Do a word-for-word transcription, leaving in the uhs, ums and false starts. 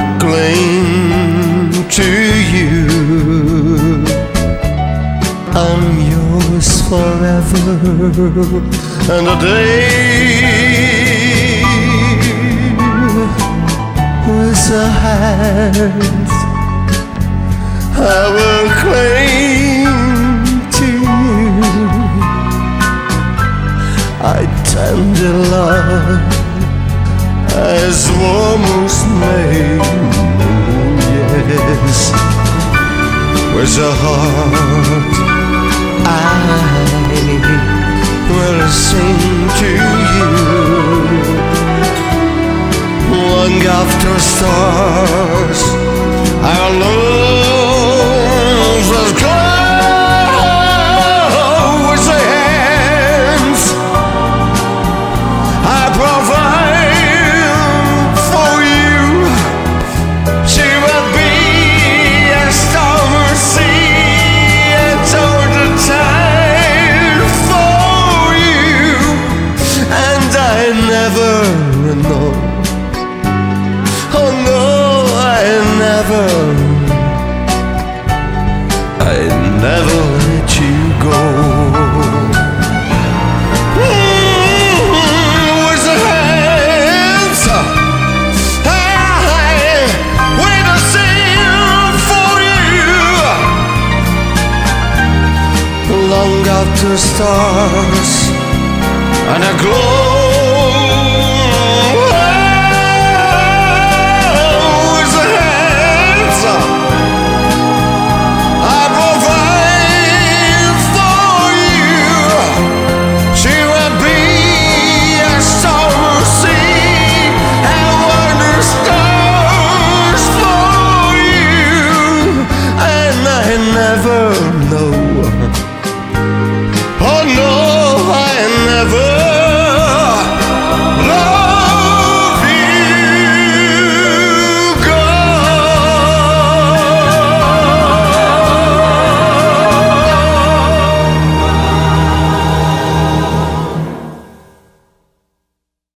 cling to you. I'm yours forever, and a day with a hand I will cling to you. I tender love as warm as May, yes, with a heart I will sing to you. Long after stars our love was close the hands I provide for you. She will be a summer sea and all the time for you. And I never know, oh no, I never, I never let you go. Mm, with the hands I wait to sing for you. Long after stars and a glow